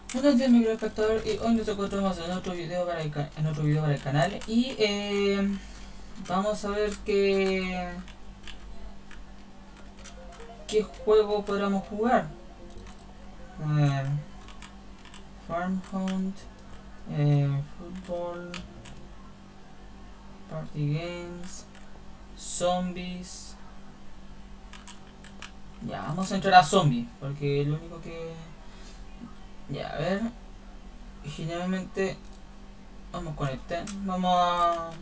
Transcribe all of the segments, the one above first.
Buenos días, microespectador, y hoy nos encontramos en otro video para el canal y vamos a ver qué juego podríamos jugar. A ver, Farm Hunt, Fútbol, Party Games, Zombies. Ya, vamos a entrar a Zombies porque lo único que... Ya, a ver. Generalmente vamos con este. Vamos a...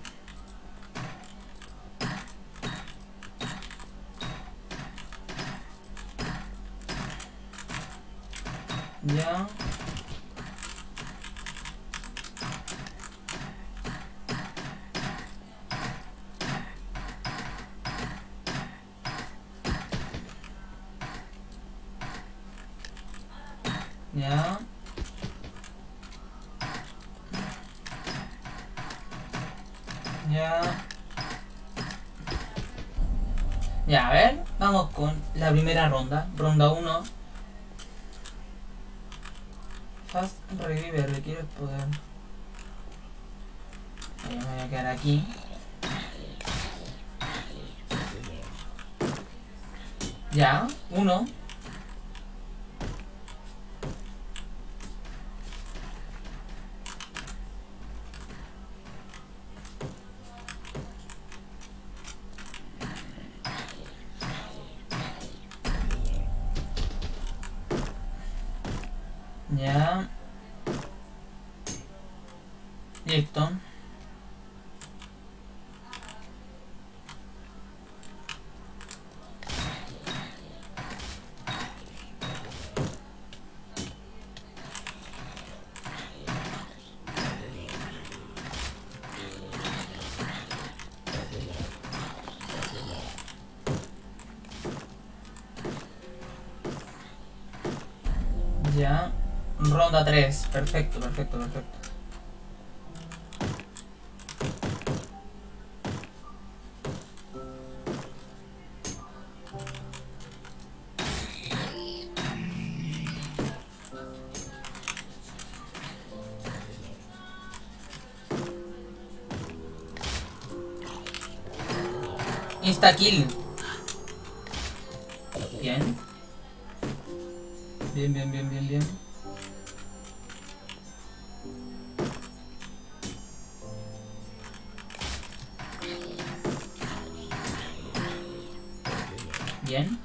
Ya. Ya. Ya. Ya, a ver. Vamos con la primera ronda. Ronda 1. Fast Revive requiere poder. Ahí me voy a quedar aquí. Ya, 1. Ya. Listo. Ya. Ronda 3. Perfecto, perfecto, perfecto. Insta kill. Bien. Bien, bien, bien, bien, bien. Bien.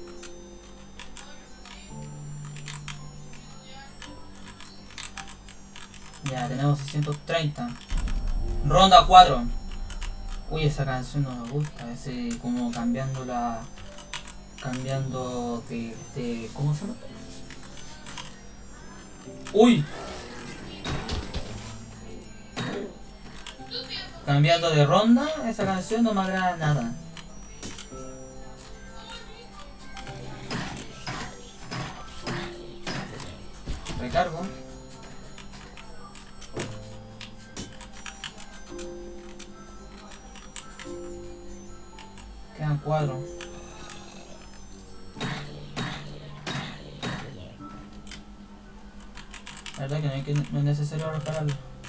Ya, tenemos 630. Ronda 4. Uy, esa canción no me gusta. Ese como cambiando la... Cambiando de... ¿Cómo se llama? ¡Uy! Cambiando de ronda, esa canción no me agrada nada. Recargo. Quedan 4. La verdad que no es necesario repararlo.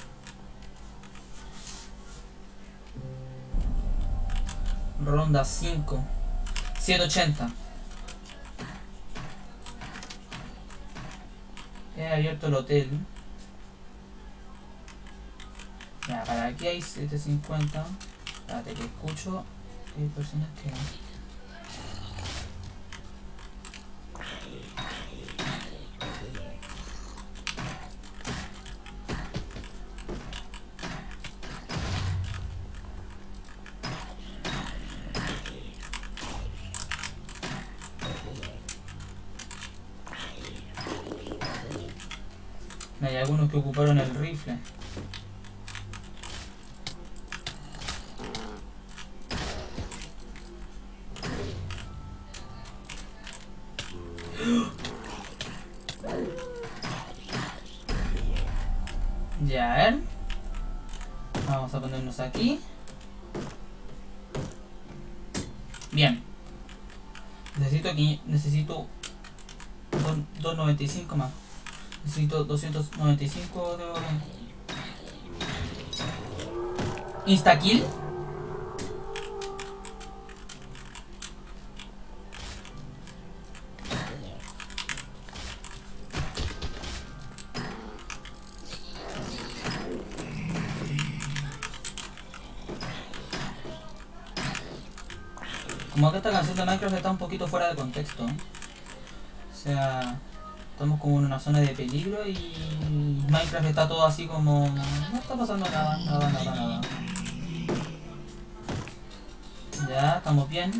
Ronda 5. 180. He abierto el hotel. Ya, para aquí hay 750. Espérate que escucho que hay personas que... Hay algunos que ocuparon el rifle. Ya, a ver. Vamos a ponernos aquí. Bien. Necesito 2.95 más. Necesito 295 de oro. Instakill. Como que esta canción de Minecraft está un poquito fuera de contexto. O sea, estamos como en una zona de peligro y Minecraft está todo así como... No está pasando nada, nada. Ya, estamos bien.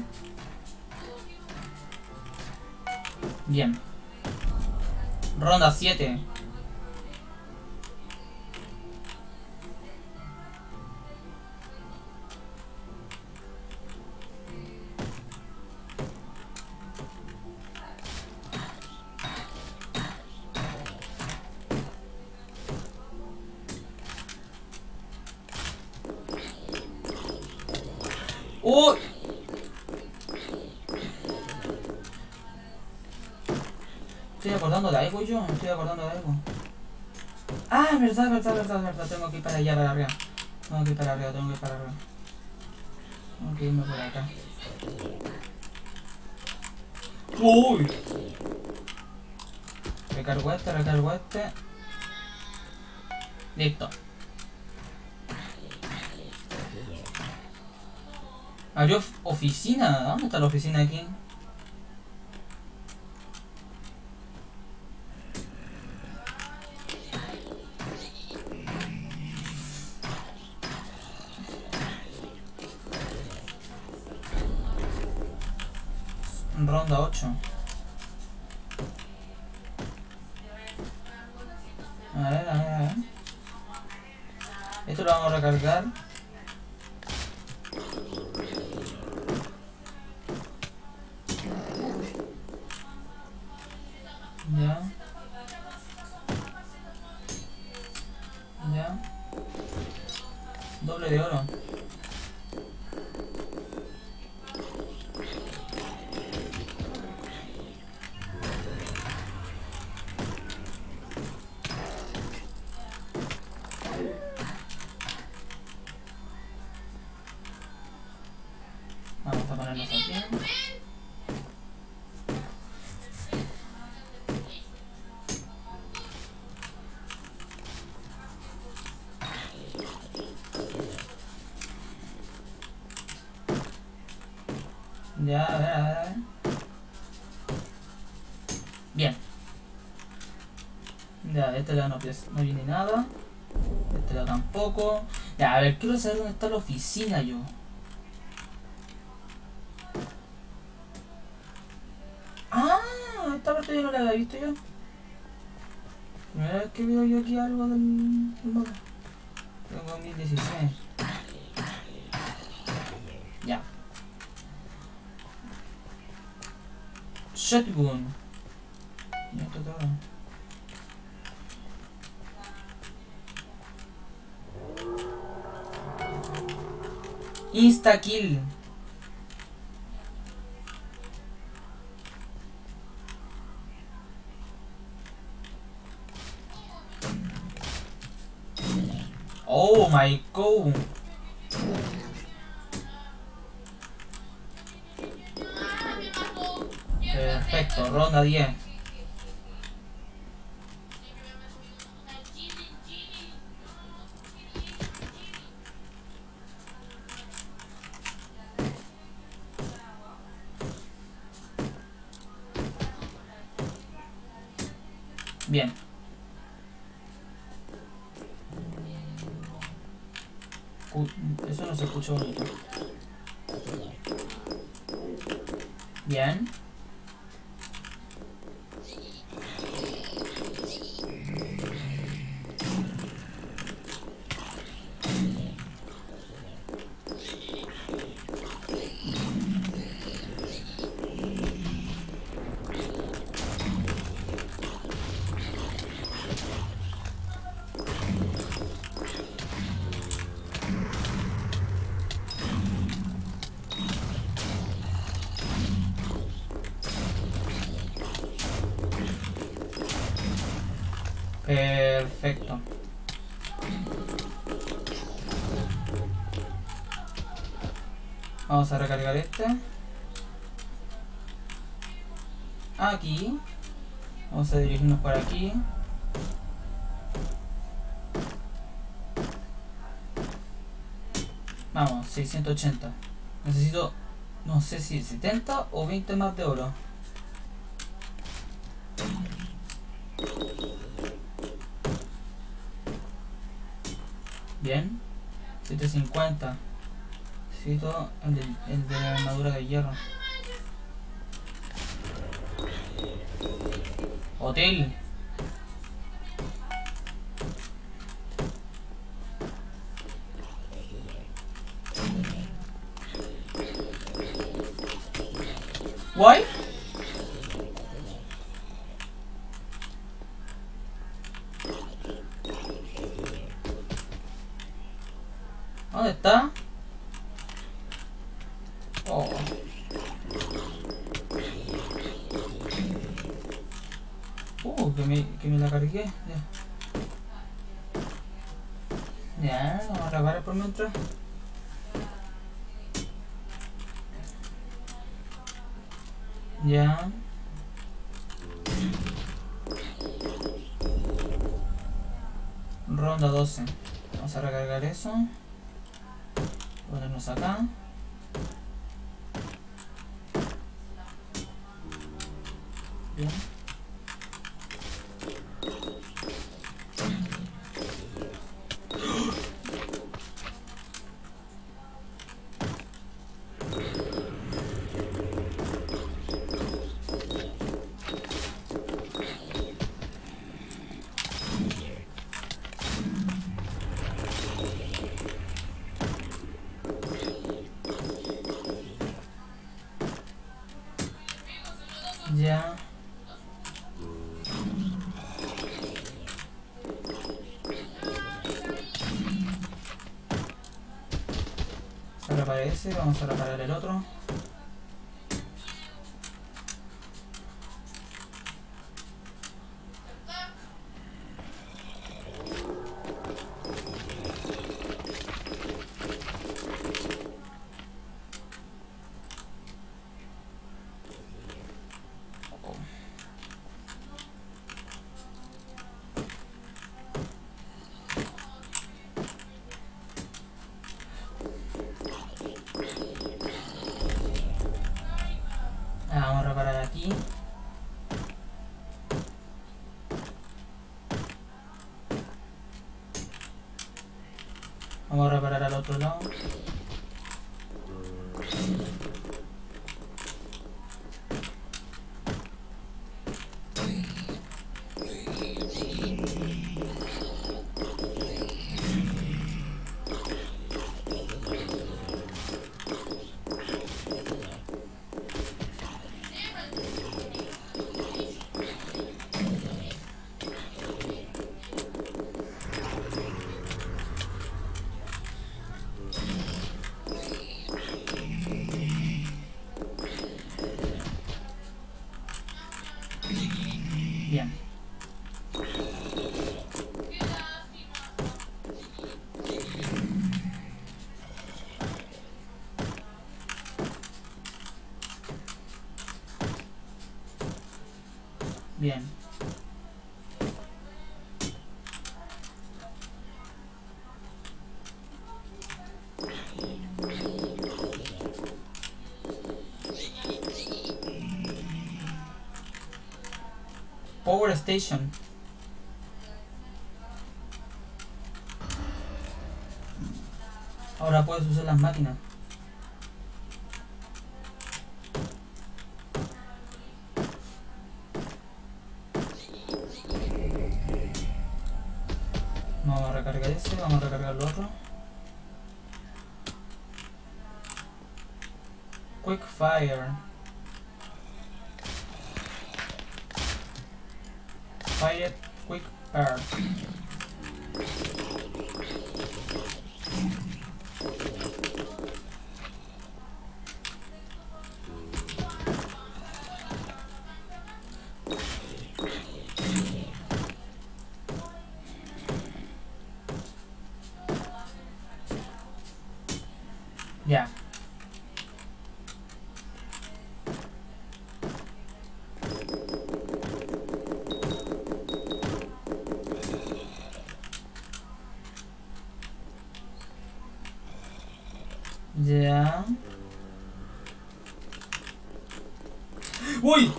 Bien. Ronda 7. ¡Uy! Estoy acordando de algo yo, me estoy acordando de algo. Ah, verdad. Tengo que ir para allá, para arriba. Tengo que ir para arriba. Tengo que irme por acá. ¡Uy! Recargo este. Listo. Abrió oficina. ¿Dónde está la oficina aquí? Ronda 8. A ver. Esto lo vamos a recargar. Ya. Doble de oro. Vamos a ponernos aquí. Ya, a ver. Bien. Ya, de este lado no viene nada. De este lado tampoco. Ya, a ver, quiero saber dónde está la oficina yo. Ah, esta parte yo no la había visto yo. Primera vez que veo yo aquí algo del mapa. Tengo 2016. Ya. Shotgun. Y esto todo. Instakill. Oh my god. Perfecto, ronda 10. Bien. Eso no se escucha bonito. Bien. Perfecto. Vamos a recargar este. Aquí. Vamos a dirigirnos por aquí. Vamos, 680. Necesito, no sé si 70 o 20 más de oro. Bien. 750. Necesito el de la armadura de hierro. Hotel. ¿Guay? ¿Dónde está? Oh. Que me la cargué. Ya, vamos a reparar por mientras. Ya. Ronda 12. Vamos a recargar eso. Ponernos acá. Bien. Ya. Se repara ese, vamos a reparar el otro. Vamos a reparar aquí. Vamos a reparar al otro lado. Bien. Bien. Power Station. Ahora puedes usar las máquinas. Vamos a recargar ese, vamos a recargar el otro. Quick Fire. Fire Quick Fire. Ya. Ya. ¡Uy!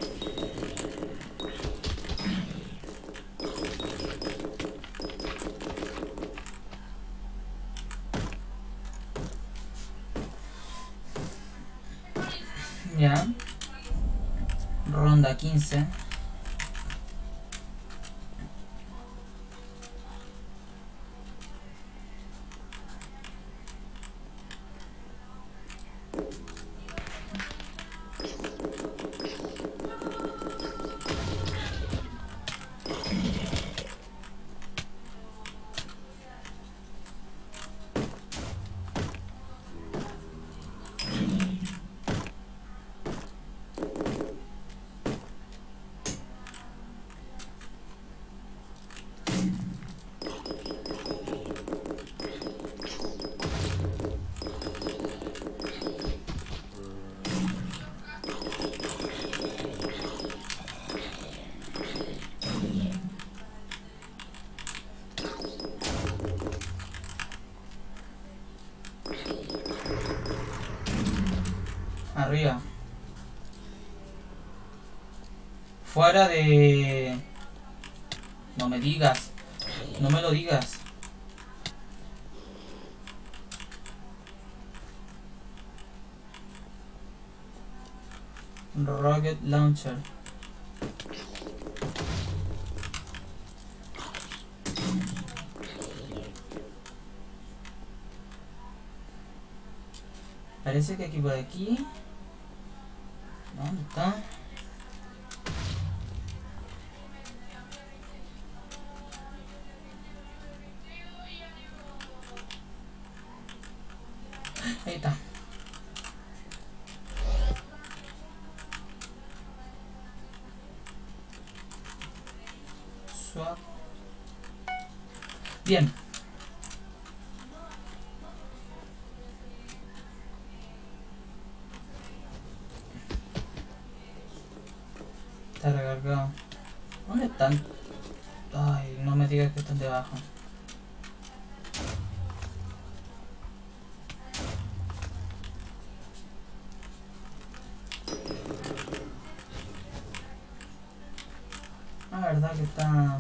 Ya. Ronda 15. Arriba. Fuera de... No me digas. No me lo digas. Rocket Launcher. Parece que aquí por aquí. ¿Dónde está? Ahí está. Swap. Bien. Está recargado. ¿Dónde están? Ay, no me digas que están debajo. La verdad que está...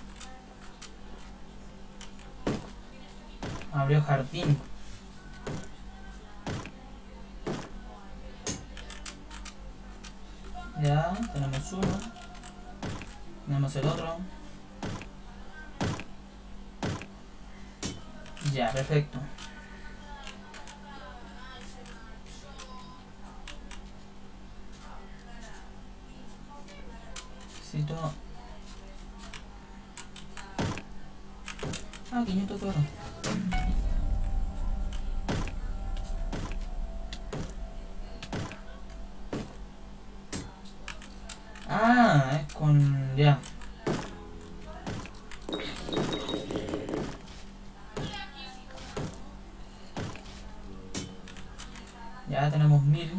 Abrió jardín. Ya, tenemos uno. Tenemos el otro. Ya, perfecto. Necesito... Ah, 500 oro. Ah, es con... ya. Ya tenemos 1000.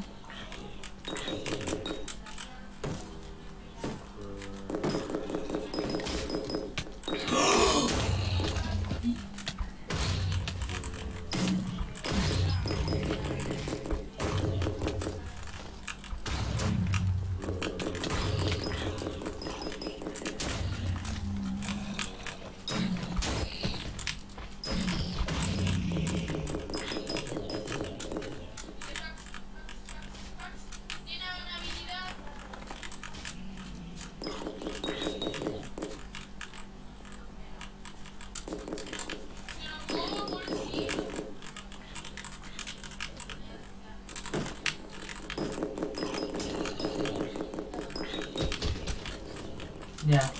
Ya.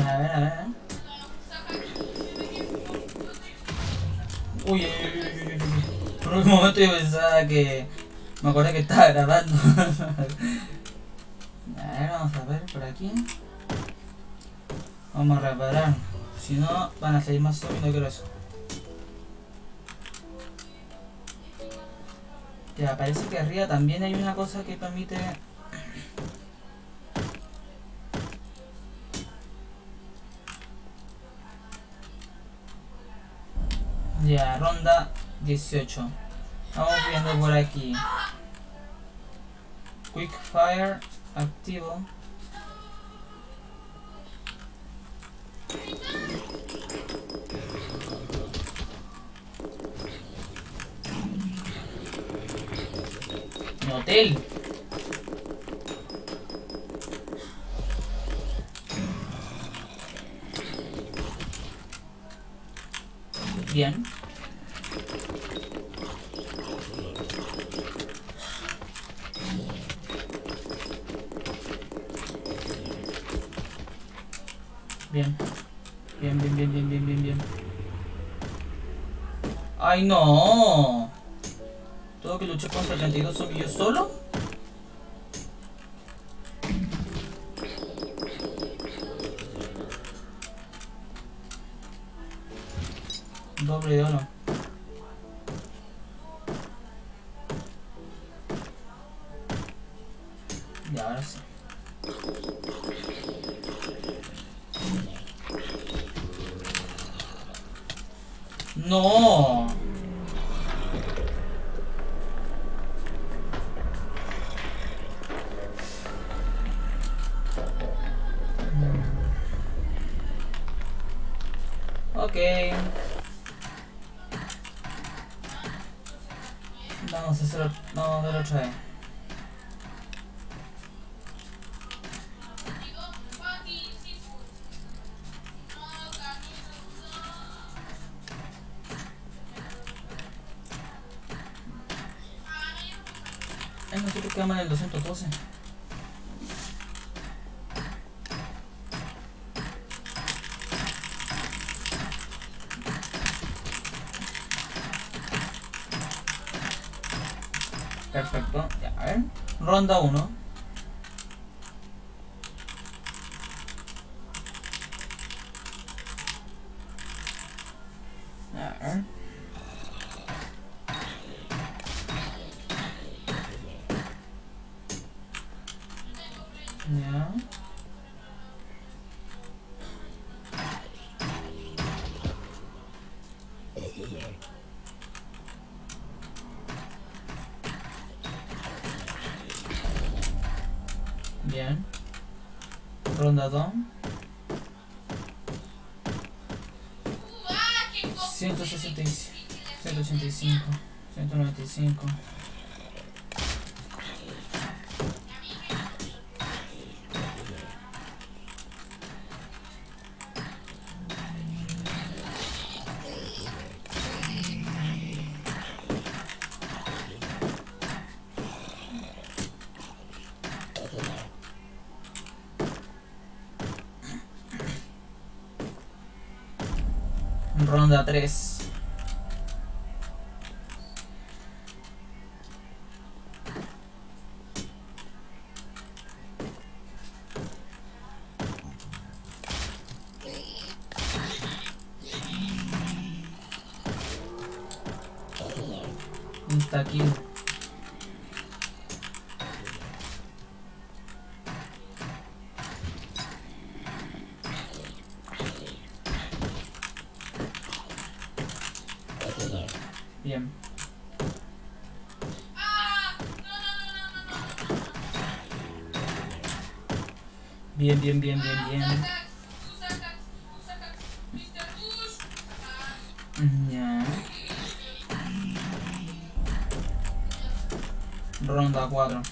A ver, a ver. Uy, por un momento yo pensaba que... Me acordé que estaba grabando. A ver, vamos a ver por aquí. Vamos a reparar. Si no, van a salir más zombies, no quiero eso. Ya, parece que arriba también hay una cosa que permite... Ya, ronda 18. Vamos viendo por aquí. Quick Fire activo. Mi hotel. Bien. Bien. Bien. ¡Ay, no! ¿Tengo que luchar contra 32 zombies yo solo? Doble de oro. Y ahora sí. ¡No! Ok. Vamos a hacer otra vez. Nosotros quedamos en el 212. Perfecto, ya, a ver. Ronda 1. A ver. Ya. Bien. Ronda 2. 165, 185, 195. Ronda 3. Insta kill. Bien. Bien. Ya. Ronda 4.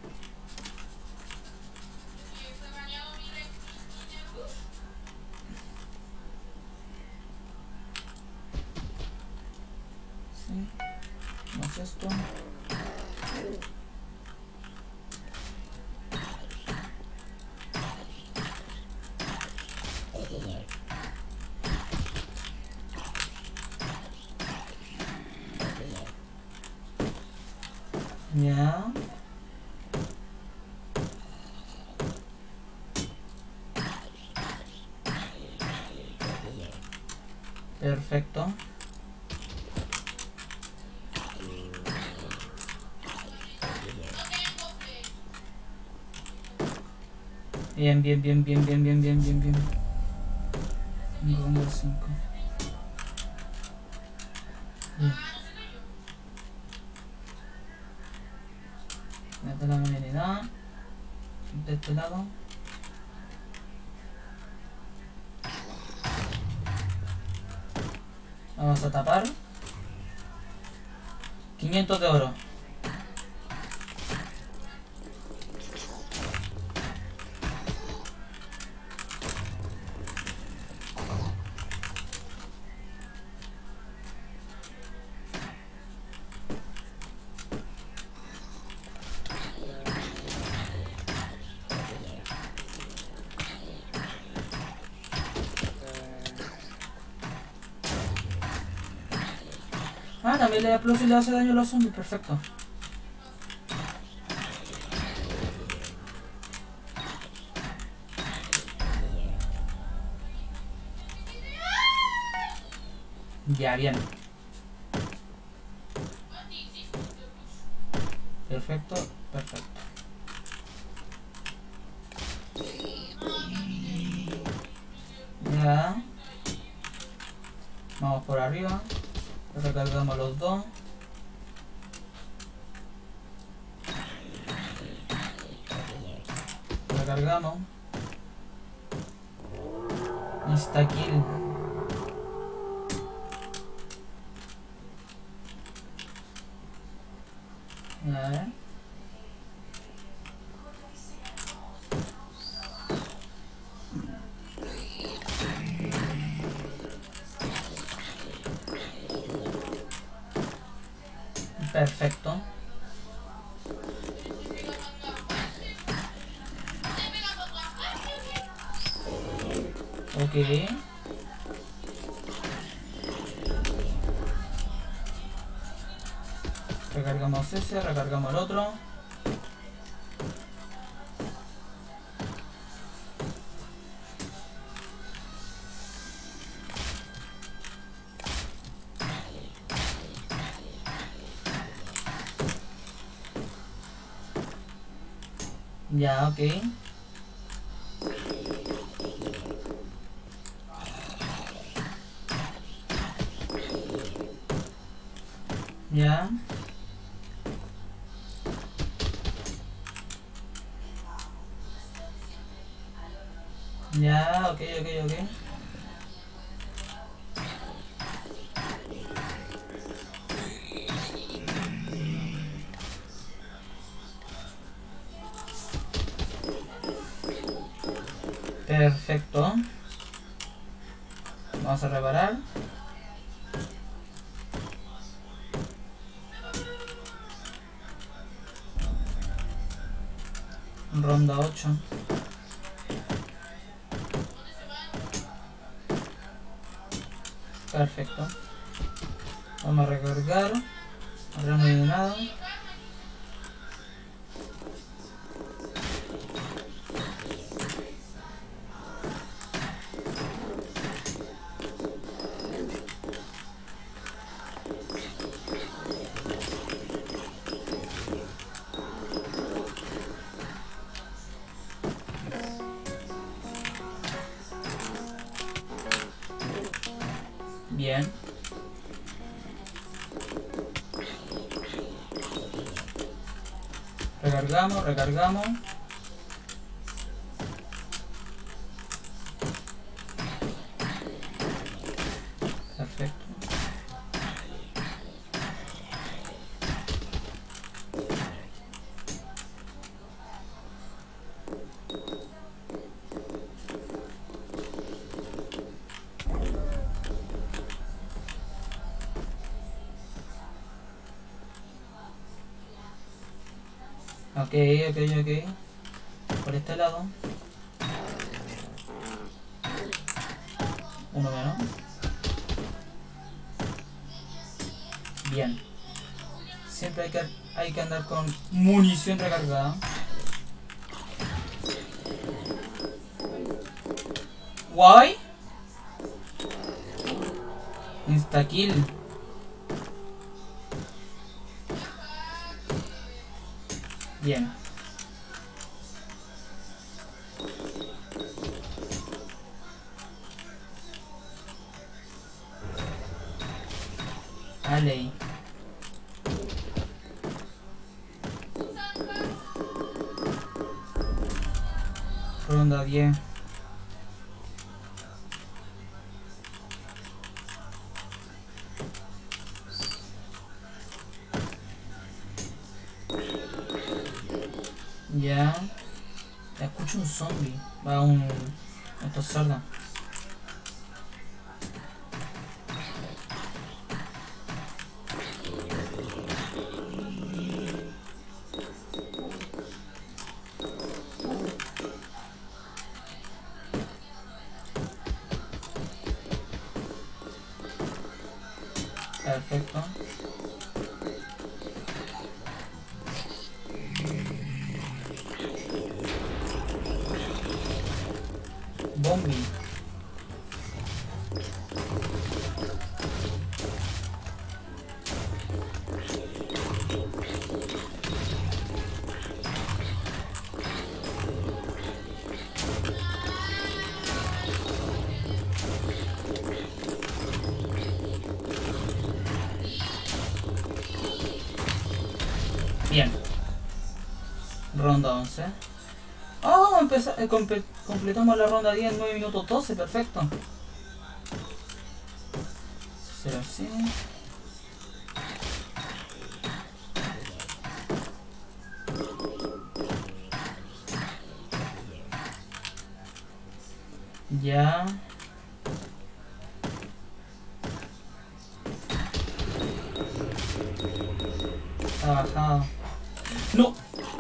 Sí. ¿No es esto? Ya. Perfecto. Bien, bien, bien, bien, bien, bien, bien, bien, bien. 5. Bien. Mete la medianidad. De este lado. Vamos a tapar. 500 de oro. Ah, también le da plus y le hace daño a los zombies. Perfecto. Ya, bien. Perfecto, perfecto. Ya. Vamos por arriba. Recargamos los dos. Recargamos. Insta kill. A ver. Perfecto. Ok. Recargamos ese, recargamos el otro. Ya, ok. Ya. Ya, ok, ok, ok. Perfecto. Vamos a reparar. Ronda 8. Perfecto. Vamos a recargar. Ahora no hay nada. Bien. Recargamos, recargamos. Perfecto. Ok, ok, ok. Por este lado. Uno menos. Bien. Siempre hay que hay que andar con munición recargada. Guay. Insta kill. Bien. Vale. Ronda 10. Ya. Escucho un zombie. Va un... Esto es sorda. Perfecto. Bombi. Bien. Ronda 11. Oh, completamos la ronda 10 en 9 minutos 12, perfecto. Será así. Ya. Ha bajado. ¡No!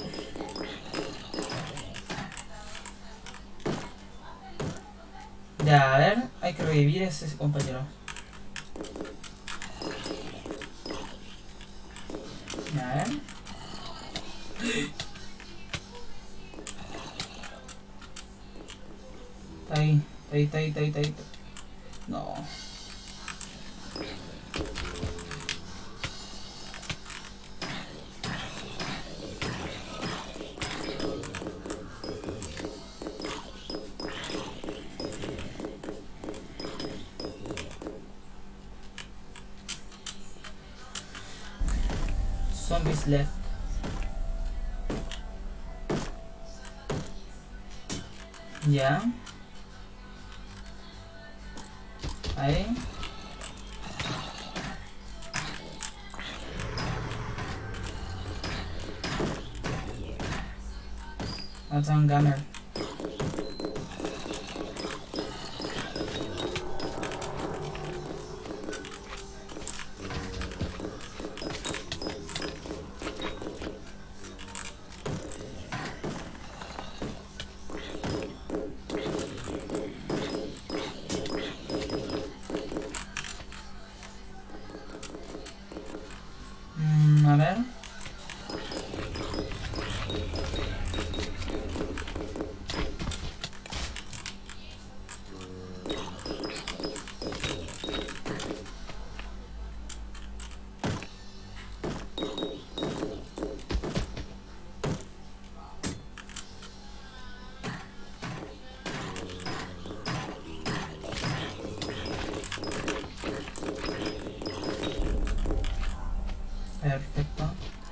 Ya, a ver, hay que revivir a ese compañero. Ya, a ver. Está ahí. No. Zombies left. Ya. Ahí. Matan Gunner. A ver. Perfecto.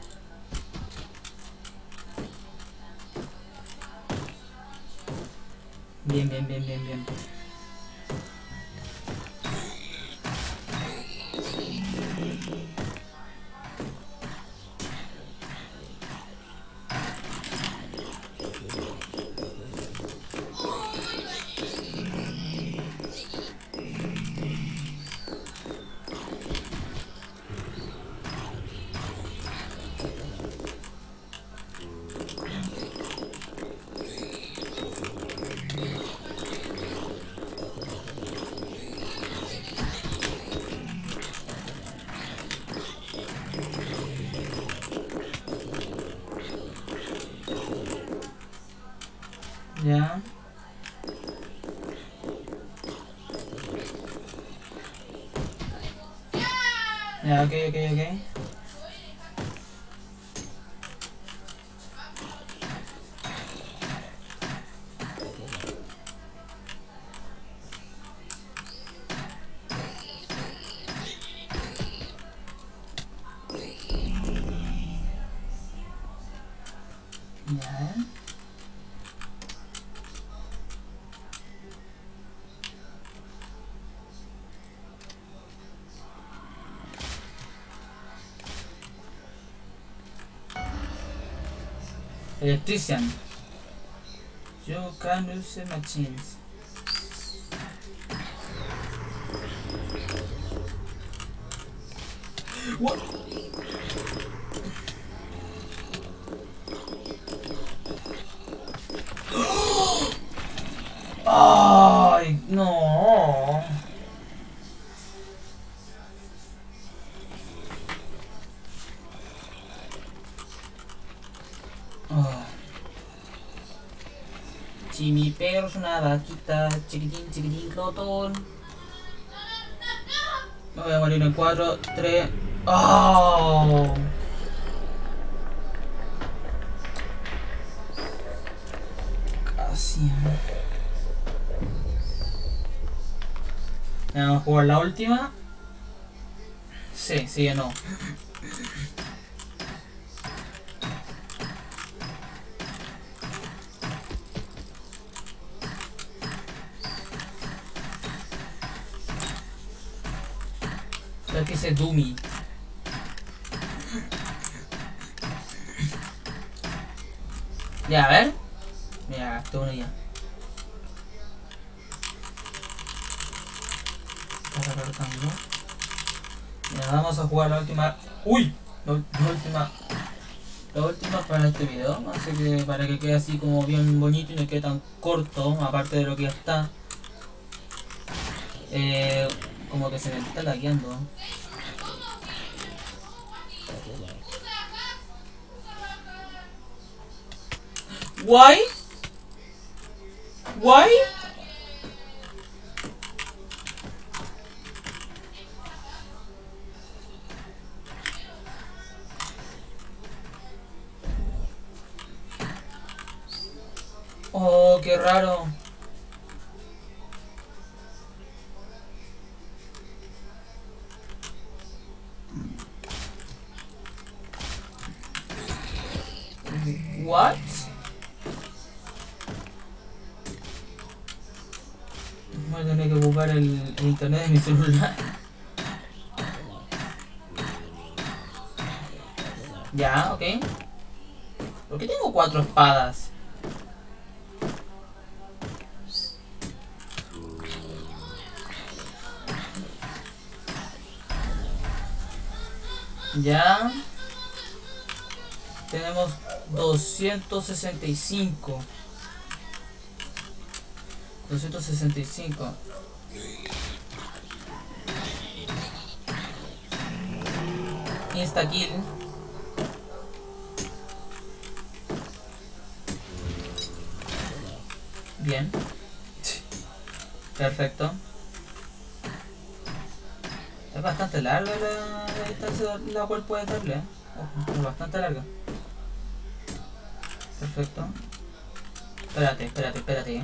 Bien. Ya. Ya, ok. Ya. Electrician. You can use machines. What? Ay, no. Si mi perro es una vaquita, chiquitín, glotón. Me voy a morir en 4, 3. ¡Oh! Casi. Vamos a jugar la última. Sí, no. Creo que ese Dummy. Ya, a ver. Mira, gasté uno ya. Está recargando. Ya, vamos a jugar la última. ¡Uy! La última para este video. Así que para que quede así como bien bonito y no quede tan corto, aparte de lo que ya está. Como que se me está lagueando. Why? Oh, qué raro. What? Voy a tener que ocupar el internet de mi celular. Ya, ok. ¿Por qué tengo 4 espadas? Ya. Tenemos 265. 265. Insta kill. Bien. Perfecto. Es bastante larga la distancia la cual puedes darle. Ojo, es bastante larga. Perfecto. Espérate.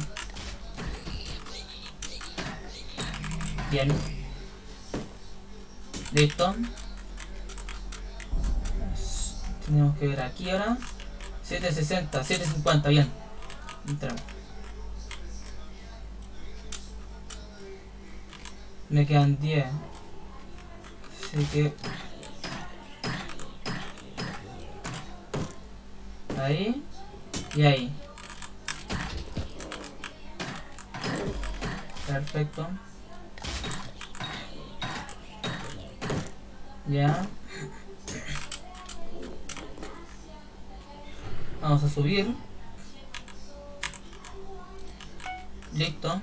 Bien. Listo. Tenemos que ver aquí ahora. 760, 750, bien. Entramos. Me quedan 10. Así que... ahí. Y ahí. Perfecto. Ya. Vamos a subir. Listo.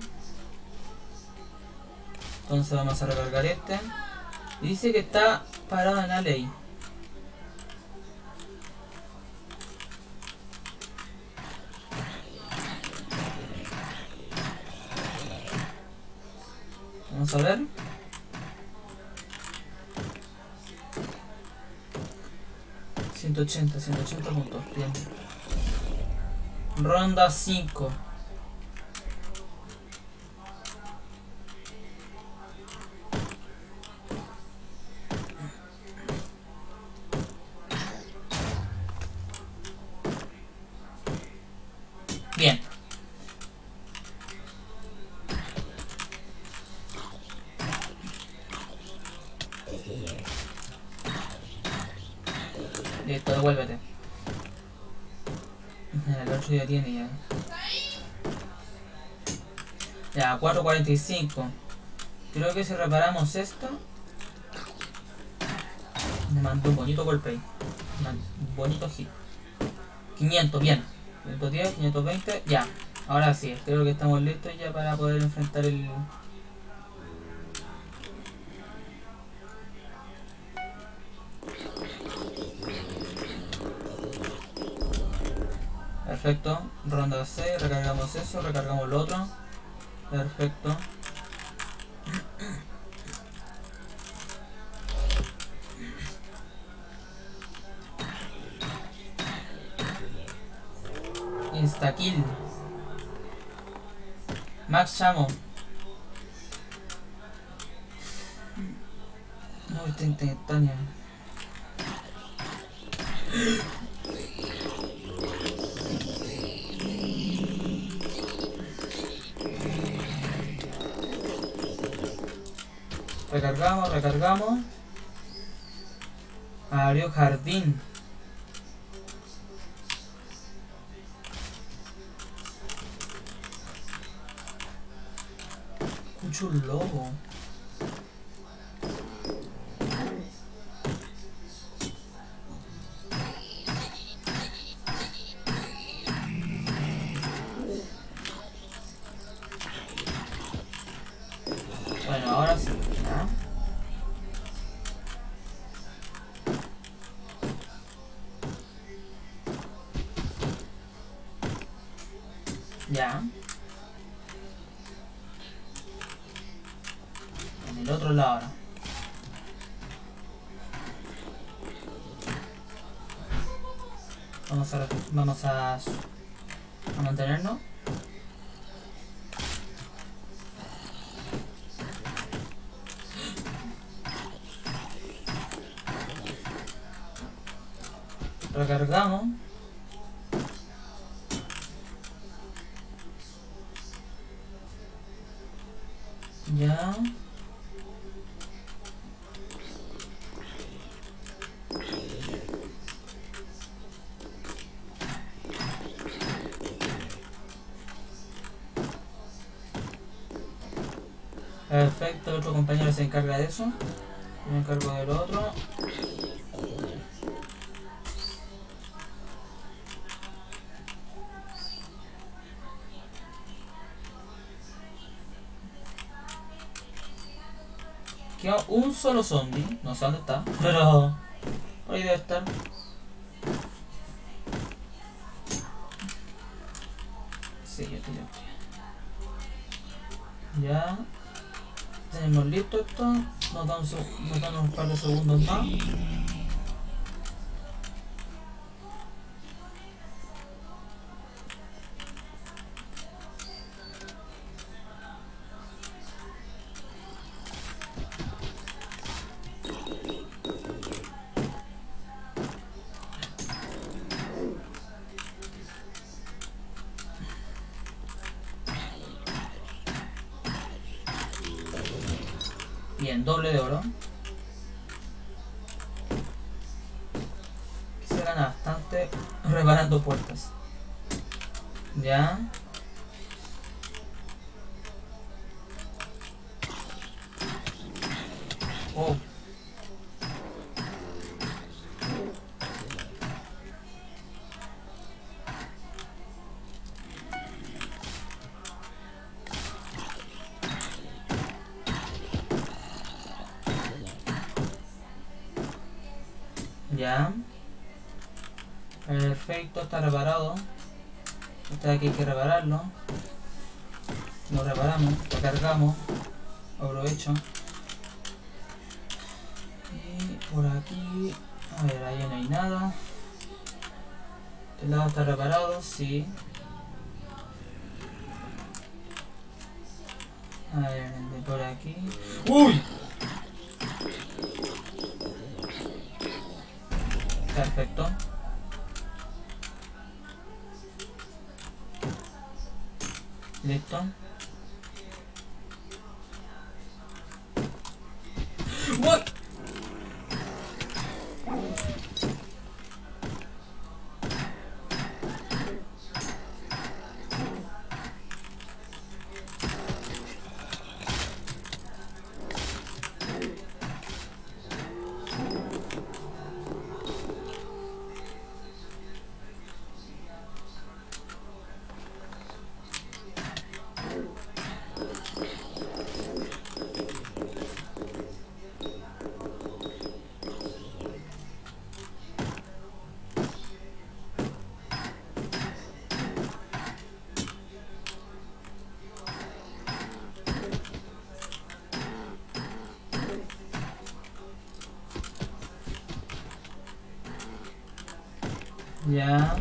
Entonces vamos a recargar este. Y dice que está parado en la ley. Vamos a ver. $180 puntos. Bien. Ronda 5. Bien. Listo, devuélvete. El otro ya tiene ya. Ya, 4.45. Creo que si reparamos esto, me mandó un bonito golpe ahí. Un bonito hit. 500, bien. 510, 520, ya. Ahora sí, creo que estamos listos ya para poder enfrentar el... Perfecto, ronda 6, recargamos eso, recargamos lo otro. Perfecto. Insta-kill. Max Chamo. No, está instantánea. Recargamos. Abrió jardín. Escucho un lobo. Bueno, ahora sí. Ya. En el otro lado ahora. Vamos a mantenernos. Recargamos. Ya. Perfecto, otro compañero se encarga de eso. Yo me encargo del otro. Queda un solo zombie, no sé dónde está, pero por ahí debe estar. Sí, yo estoy aquí. Ya. Tenemos listo esto. Nos dan un par de segundos más. Bien, doble de oro. Se gana bastante reparando puertas. Ya. Oh. Ya. Perfecto, está reparado. Este de aquí hay que repararlo. Lo reparamos, recargamos. Aprovecho. Y por aquí... A ver, ahí no hay nada. Este lado está reparado, sí. A ver, de por aquí... ¡Uy! Perfecto. Listo. ¡Uy! Ya.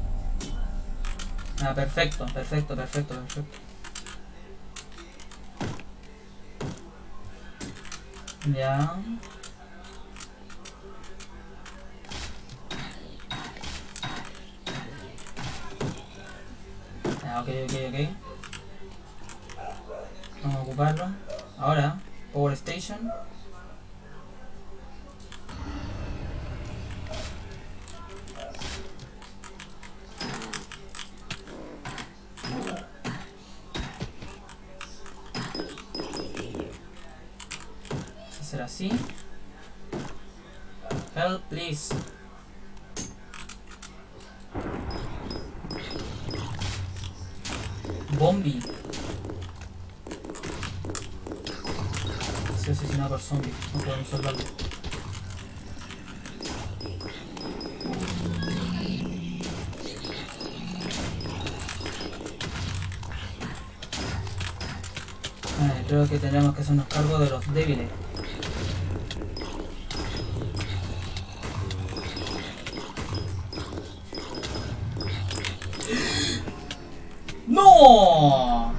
Ah, perfecto, perfecto, perfecto, perfecto. Ya. Ah, ok, ok, ok. Vamos a ocuparlo. Ahora, Power Station. Hacer así. Help, please. Bombi. Se asesinado por zombie. No podemos salvarlo. Creo que tenemos que hacernos cargo de los débiles. ¡No!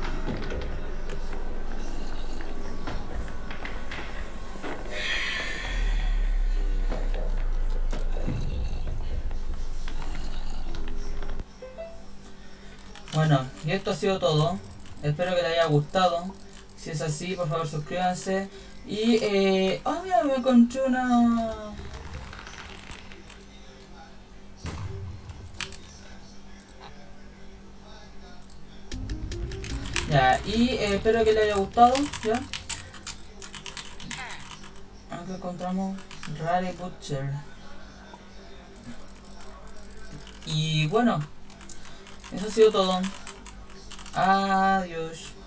Bueno, y esto ha sido todo. Espero que les haya gustado. Si es así, por favor suscríbanse. Y oh, mira, me encontré una... Ya, y espero que les haya gustado. Ya. Aquí encontramos Rare Butcher. Y bueno, eso ha sido todo. Adiós.